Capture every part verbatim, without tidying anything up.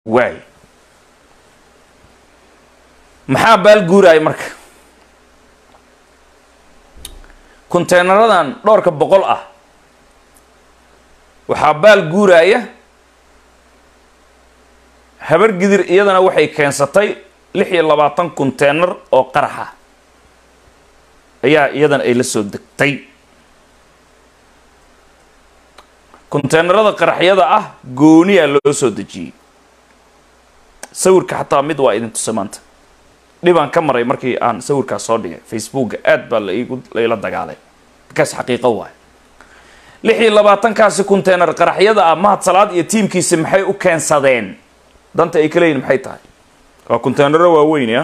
واي maxaa baal guuray marka containeradan dhowrka boqol ah waxaa baal guuraya habar gidir iyadana waxay keensatay lix iyo labaatan container oo qaraxa ayaa iyadana ay la soo degtay containerada qaraxyada ah gooniya loo soo dejiyay sawirka xataa mid waa idin tusamaanta dhibaan ka maray markii aan sawirkaas soo dhigay Facebook aad baa la igu la dagaalay kaas xaqiiqo waay lix iyo labaatan kaasi container qaraxyada ah mahad salaad iyo tiimkiisa maxay u keensadeen danta ay kaleeyeen maxay tahay waa container waaweyn ya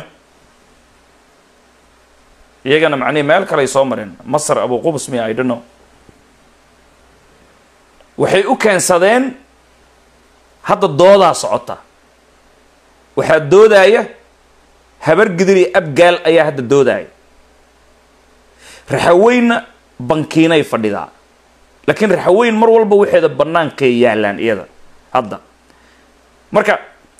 iyagana macnii meel kale ay soo mareen Masar Abu Qubus mi I don't know waxay u keensadeen hadda doodaa socota waxaa doodaya habar gidiri abgaal ayaa hadda doodaya raxaweyna bankiinay fadhidaa laakiin raxaweyn mar walba waxeeda banaanka yaalaan iyada hadda marka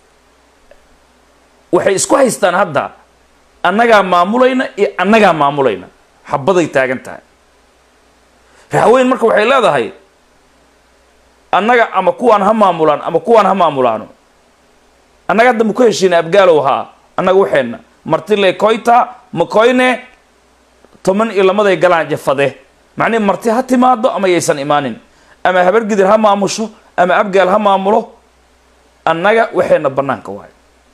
waxay isku haystaan hadda annagaa maamulayna iyo annagaa maamulayna xabaday taagan tahay raxaweyn marka waxay leedahay annaga ama kuwaan ha maamulaan ama kuwaan ha maamulaano annaga hadda muku heshiina abgaalow haa annaga waxeenna martiley koyta makoyne toban iyo lamaday galaan jafade macnii marti ha timaado ama yaysan imaanin ama habar gidir ha maamusho ama abgaal ha maamulo annaga waxeenna banaanka waay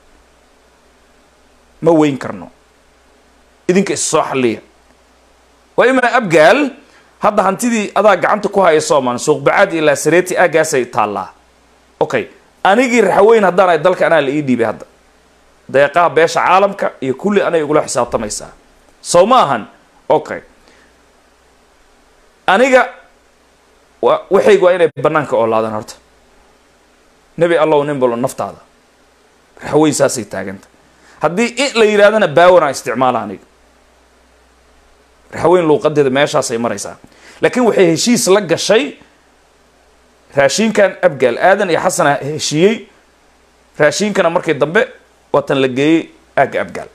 ma weyn karno idinka is soo xalliya waa ima abgaal hadda hantidii adaa gacanta ku haya Soomaan suuq bacaad ilaa sareeti aagaasay taallaa okay anigii raxaweyn haddaan ay dalka anaa la ii dhiibay hadda deeqaha beesha caalamka iyo kulli anay igula xisaabtamaysaa soo ma ahan okay aniga waxaygu waa inay banaanka oolaadaan horta nabi allah nin bolo naftaada raxaweyn saasay taaganta haddii in la yidhaahdana baawana isticmaala aniga raxaweyn luuqadeeda meeshaasay maraysaa laakiin waxay heshiis la gashay raashinkan abgaal aadan iyo xasan heshiiyey raashinkana markii dambe watan la geeyey aaga abgaal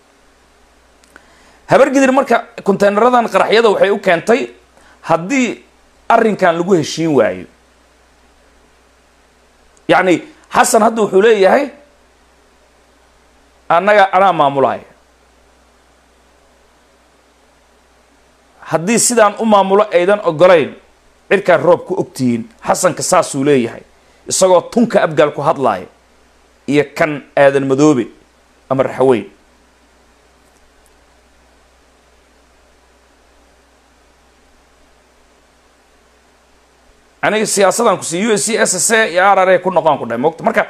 habar gidir marka containeradan qaraxyada waxay u keentay haddii arrinkan lagu heshiin waayo yacni xasan hadda wuxuu leeyahay annaga anaa maamulaya haddii sidaan u maamulo aydan ogolayn cirkaa roob ku ogtihiin xasanka saasuu leeyahay isagoo tunka abgaal ku hadlaaya iyo kan aadan madoobe ama raxaweyn aniga siyaasadan ku sii U S C S S A iyo R R A ku noqon ku dhahay moogta marka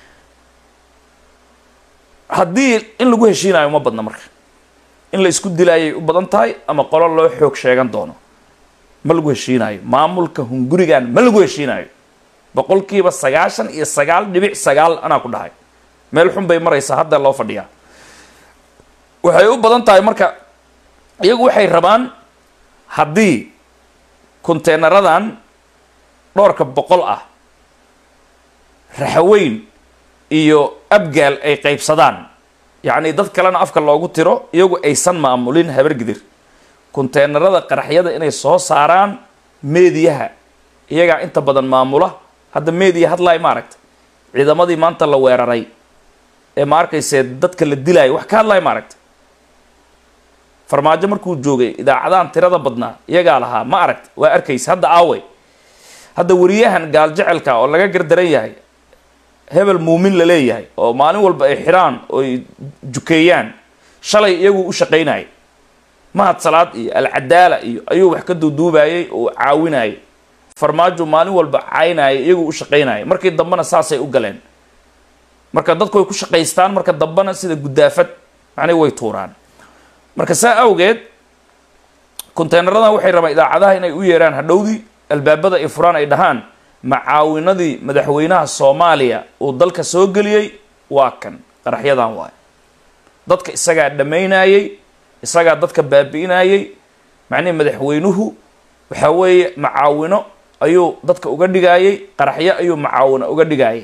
haddii in lagu heshiinayo uma badna marka in la isku dilaayay u badan tahay ama qolo loo xoog sheegan doono ma lagu heshiinayo maamulka hungurigan ma lagu heshiinayo boqolkiiba sagaashan iyo sagaal dhibic sagaal anaa ku dhahay meel xun bay maraysaa hadda loo fadhiyaa waxay u badan tahay marka iyagu waxay rabaan haddii containeradan dhowrka boqol ah raxaweyn iyo abgaal ay qaybsadaan yacni dad kalena afka loogu tiro iyagu aysan maamulin habar gidir containerada qaraxyada inay soo saaraan meediyaha iyagaa inta badan maamula hadda meediya hadlaay ma aragta ciidamadii maanta la weeraray ee ma arkaysee dadka la dilaayo wax ka hadlaay ma aragta farmaajo markuu joogay idaacadahan tirada badnaa iyagaa lahaa ma aragta waa arkaysa hadda aaway hadda wariyahan gaal jecelka oo laga gardaran yahay hebel muumin la leeyahay oo maalin walba ay xiraan oo ay jukeeyaan shalay iyagu u shaqaynayay mahad salaad iyo alcadaala iyo ayuu wax ka duuduubayay oo caawinayay farmaajo maalin walba caynayay iyagu u shaqaynayay markii dambana saasay u galeen marka dadku way ku shaqaystaan marka dambana sida gudaafad macnay way tuuraan marka saa awgeed containeradan waxay rabaan idaacadaha inay u yeeraan hadhowdii albaabada ay furaan ay dhahaan macaawinadii madaxweynaha Soomaaliya uu dalka soo galiyay waa kan qaraxyadan waay dadka isaga dhameynayay isaga dadka baabiinayay macnii madaxweynuhu waxa weeye macaawino ayuu dadka uga dhigayay qaraxyo ayuu macaawino uga dhigayay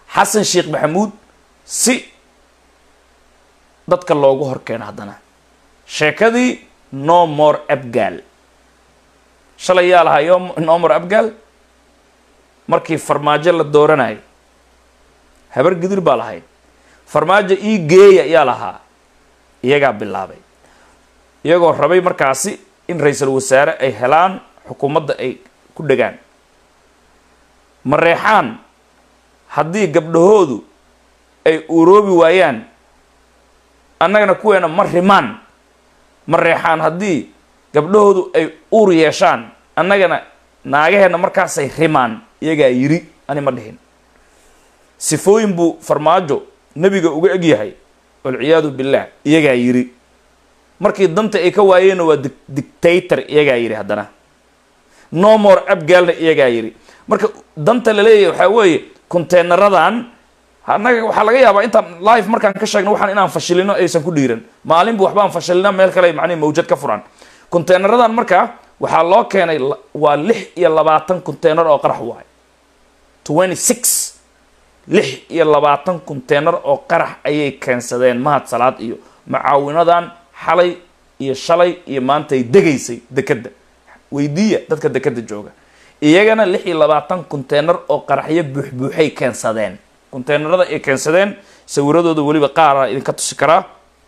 xasan sheekh maxamuud si dadka loogu horkeeno haddana sheekadii no more abgaal shalay yaa lahaa yo no more abgaal markii farmaajo la dooranayay habar gidir baa lahayd farmaajo ii geeya yaa lahaa iyagaa bilaabay iyagoo rabay markaasi in ra-iisul wasaare ay helaan xukuumadda ay ku dhegaan mareexaan haddii gabdhahoodu ay uroobi waayaan annagana kuweena ma rimaan mareexaan haddii gabdhahoodu ay uur yeeshaan annagana naagaheenna markaasay rimaan iyagaa yiri ani ma dhihin sifooyin buu farmaajo nebiga uga eg yahay walciyaadu billaah iyagaa yiri markii danta ay ka waayeenna waa dictator iyagaa yiri haddana no more abgaalna iyagaa yiri marka danta la leeyahay waxaa weeye containeradan annaga waxaa laga yaabaa intaan live markaan ka sheegno waxaan inaan fashilino aysan ku dhiiran maalinba waxbaan fashilina meel kale macnihi mawjad ka furan containeradan markaa waxaa loo keenay waa lix iyo labaatan container oo qarax waay twenty six lix iyo labaatan container oo qarax ayay keensadeen mahad salaad iyo macaawinadan xalay iyo shalay iyo maanta ay degaysay dekada weydiiya dadka dekada jooga iyagana lix iyo labaatan container oo qaraxyo buuxbuuxay keensadeen containerada ay keensadeen sawiradooda weliba qaara idinka tusi karaa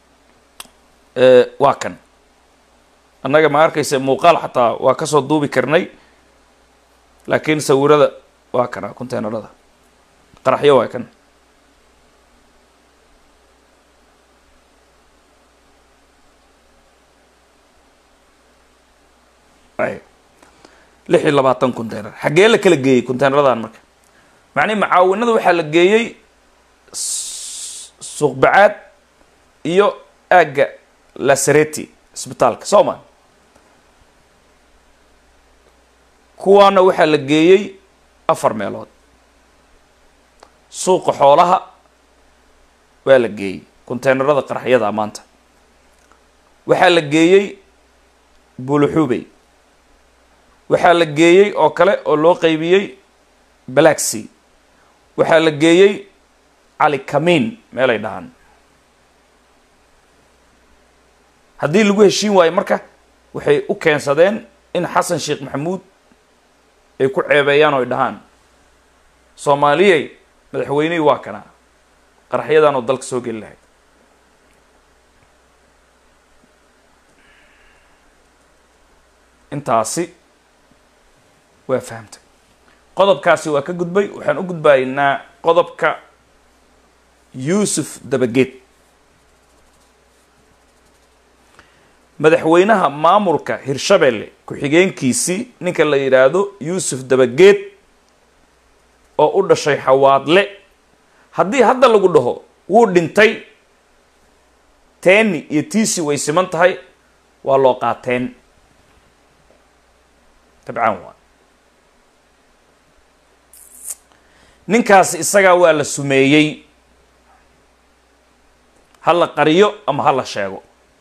waa kan annaga ma arkaysa muuqaal xataa waa kasoo duubi karnay laakiin sawirada waa kana containerada qaraxyo waa kan lix iyo labaatan container xaggee la kala geeyey containeradan marka macnihi macaawinada waxaa la geeyey suuq bacaad iyo aagga lasareti isbitaalka sooma kuwaana waxaa la geeyey afar meelood suuqa xoolaha waa la geeyey containerada qaraxyada maanta waxaa la geeyey buluxubey waxaa la geeyey oo kale oo loo qaybiyey balaxi waxaa la geeyey cali kamiin meelay dhahaan haddii lagu heshiin waayo marka waxay u keensadeen in xasan sheekh maxamuud ay ku ceebeeyaan oo ay dhahaan soomaaliyey madaxweynihii waa kana qaraxyadan oo dalka soo geli lahayd intaasi waa fahamtay qodobkaasi waa ka gudbay waxaan u gudbaynaa qodobka yuusuf dabageed madaxweynaha maamulka hirshabelle ku-xigeenkiisii ninka la yidhaahdo yuusuf dabageed oo u dhashay xawaadle haddii hadda lagu dhaho wuu dhintay teeni iyo tiisi way siman tahay waa loo qaateen tabcaan waa ninkaasi isagaa waa la sumeeyey ha la qariyo ama ha la sheego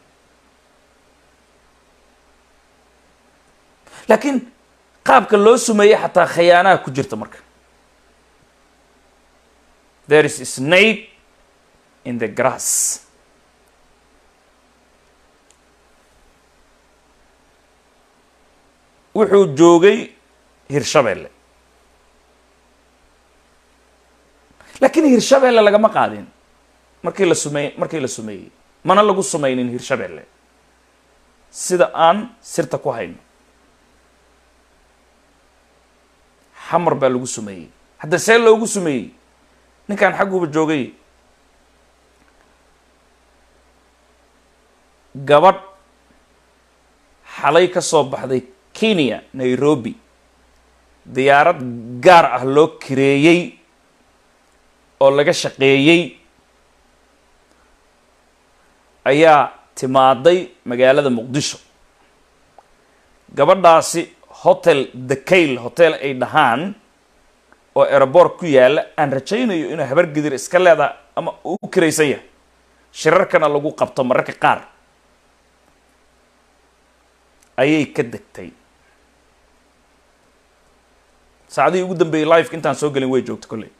laakiin qaabka loo sumeeyey xataa khiyaanaha ku jirta marka there is a snake in the grass wuxuu joogay hirshabelle laakiin hirshabelle lagama qaadin markii la sumey markii la sumeeyey mana lagu sumeynin hirshabelle sida aan sirta ku hayno xamar baa lagu sumeeyey hadda see loogu sumeeyey ninkan xagguba joogay gabadh xalay ka soo baxday Kenya Nairobi diyaarad gaar ah loo kireeyey oo laga shaqeeyey ayaa timaaday magaalada Muqdisho gabadhaasi hotel Dakail hotel ay dhahaan oo airport ku yaala aan rajaynayo inuu habar gidir iska leedahay ama uu kireysan yahay shirarkana lagu qabto mararka qaar ayay ka degtay saacadii ugu dambeeyay live intaan soo galin way joogto kulay